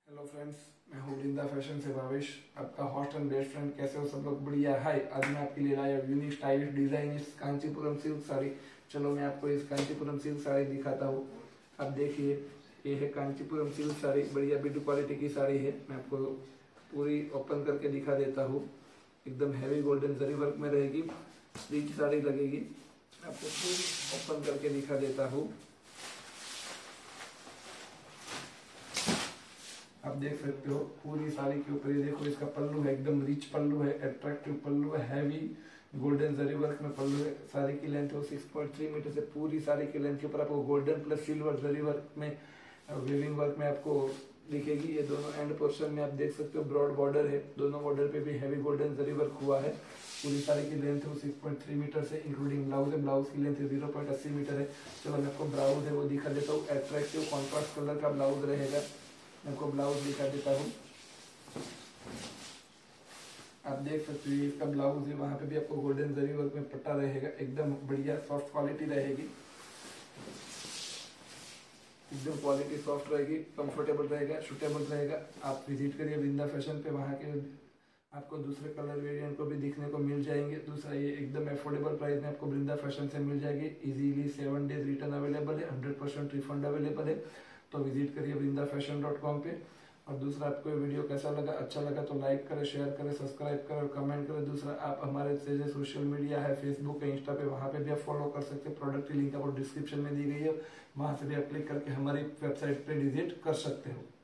Hello friends, मैं हूँ वृंदा fashion से भावेश, आपका हॉस्ट एंड बेस्ट फ्रेंड। कैसे हो सब लोग? बढ़िया। हाय, आज मैं आपके लिए लाया unique stylish design Kanchipuram silk sari. चलो मैं आपको इस कांचीपुरम सिल्क साड़ी दिखाता हूँ। आप देखिए, ये है कांचीपुरम सिल्क साड़ी। बढ़िया बिल्ड क्वालिटी की साड़ी है। मैं आपको पूरी ओपन करके दिखा देता हूँ। एकदम हैवी गोल्डन जरी वर्क में रहेगी, रिच साड़ी लगेगी। मैं आपको पूरी ओपन करके दिखा देता हूँ। आप देख सकते हो पूरी साड़ी के ऊपर। ये देखो, इसका पल्लू है, एकदम रिच पल्लू है, अट्रैक्टिव पल्लू है, हैवी गोल्डन जरी वर्क में पल्लू है। साड़ी की लेंथ है 6.3 मीटर से। पूरी साड़ी की लेंथ के ऊपर आपको golden plus silver zari work में वीविंग वर्क में आपको दिखेगी। ये दोनों एंड पोर्शन में आप देख सकते हो ब्रॉड बॉर्डर है, दोनों बॉर्डर पे भी हैवी गोल्डन जरी वर्क हुआ है। पूरी साड़ी की लेंथ है 6.3 मीटर से, इंक्लूडिंग ब्लाउज है। ब्लाउज की लेंथ 0.80 मीटर है। चलो मैं आपको ब्लाउज है वो दिखा देता हूँ। अट्रैक्टिव कॉन्ट्रास्ट कलर का ब्लाउज रहेगा। मैं आपको ब्लाउज दिखा देता हूँ। आप देख सकते हो, इसका ब्लाउज है, वहां पे भी आपको गोल्डन जरी वर्क में पट्टा रहेगा। एकदम बढ़िया सॉफ्ट क्वालिटी रहेगी, एकदम क्वालिटी सॉफ्ट रहेगी, कंफर्टेबल रहेगा, सूटेबल रहेगा। आप विजिट करिए वृंदा फैशन पे, वहाँ के आपको दूसरे कलर वेरिएंट को भी दिखने को मिल जाएंगे। दूसरा, ये एकदम अफोर्डेबल प्राइस में आपको वृंदा फैशन से मिल जाएगी। इजीली 7 डेज रिटर्न अवेलेबल है, 100% रिफंड अवेलेबल है। तो विजिट करिए वृंदाफैशन.com पे। और दूसरा, आपको ये वीडियो कैसा लगा? अच्छा लगा तो लाइक करें, शेयर करें, सब्सक्राइब करें और कमेंट करें। दूसरा, आप हमारे से सोशल मीडिया है, फेसबुक है, इंस्टा पे, वहाँ पे भी आप फॉलो कर सकते हैं। प्रोडक्ट की लिंक आपको डिस्क्रिप्शन में दी गई है, वहाँ से भी आप क्लिक करके हमारी वेबसाइट पे विजिट कर सकते हो।